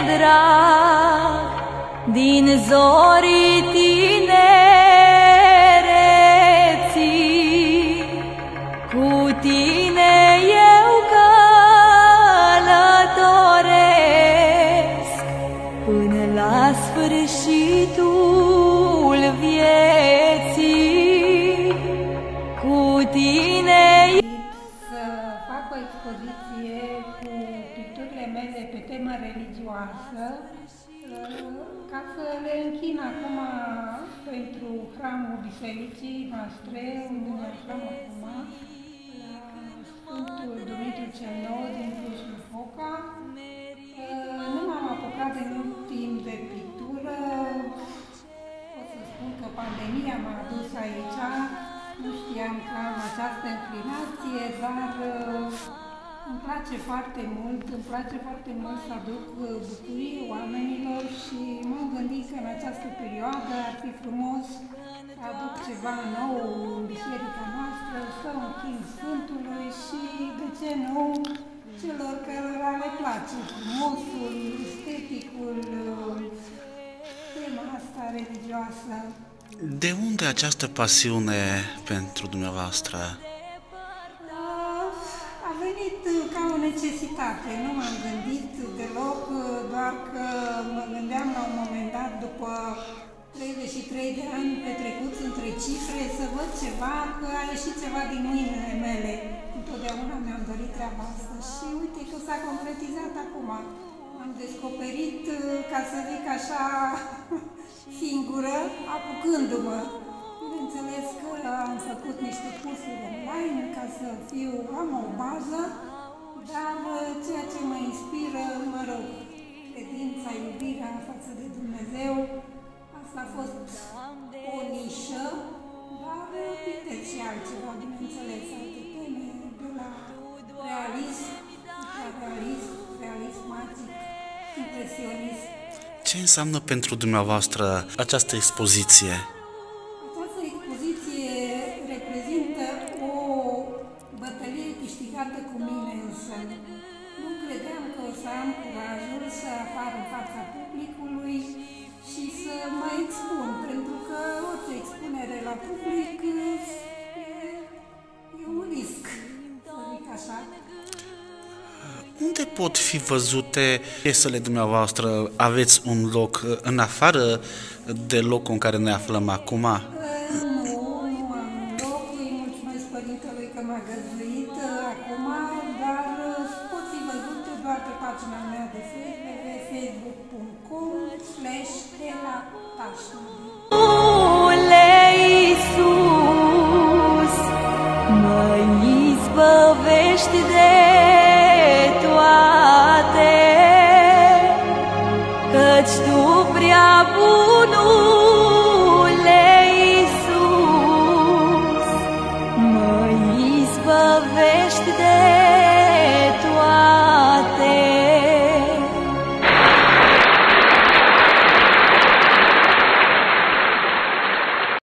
drag din zorii tinereții, cu tine eu călătoresc până la sfârșitul vieții, cu tine. Să fac o expoziție cu picturile mele pe temă religioasă, ca să le închin acum pentru hramul bisericii noastre, unde ne aflăm acum, la Sfântul Dumitru cel Nou din Cluj-Napoca. Nu m-am apucat de mult timp de pictură, pot să spun că pandemia m-a adus aici, nu știam că am această înclinație, dar îmi place foarte mult să aduc bucurie oamenilor și m-am gândit că în această perioadă ar fi frumos să aduc ceva nou în biserica noastră, să închin Sfântului și, de ce nu, celor cărora le place frumosul, esteticul, tema asta religioasă. De unde această pasiune pentru dumneavoastră? A venit ca o necesitate, nu m-am gândit deloc, doar că mă gândeam la un moment dat, după 33 de ani petrecuți între cifre, să văd ceva, că a ieșit ceva din mâinile mele. Întotdeauna mi-am dorit treaba asta și uite că s-a concretizat acum. Am descoperit, ca să zic așa, singură, apucându-mă. Bineînțeles că am făcut niște cursuri online ca să am o bază, dar ceea ce mă inspiră, mă rog, credința, iubirea față de Dumnezeu, asta a fost o nișă, dar pictez și altceva, bineînțeles, alte teme, de la realism, realismatic, impresionism. Ce înseamnă pentru dumneavoastră această expoziție? Această expoziție reprezintă o bătălie câștigată cu mine însă. Nu credeam că o să am curajul să apar în fața publicului și să mă expun, pentru că orice expunere la public e un risc, să zic așa. Unde pot fi văzute piesele dumneavoastră? Aveți un loc în afară de locul în care ne aflăm acum? Nu am loc. Îi mulțumesc părintelui că m-a găzduit acum, dar pot fi văzute doar pe pagina mea de facebook.com/Ela Tașnadi. Iisus, mă izbăvești de